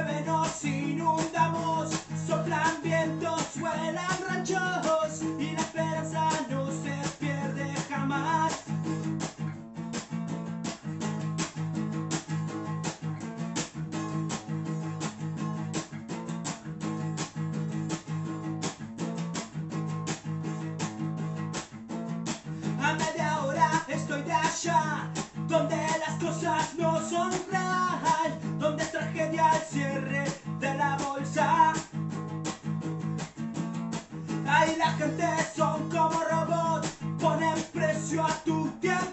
llueve nos inundamos, soplan vientos, vuelan ranchos y la esperanza no se pierde jamás. A media hora estoy de allá, donde las cosas no son real, donde es tragedia el cierre de la bolsa. Ahí la gente son como robots, ponen precio a tu tiempo.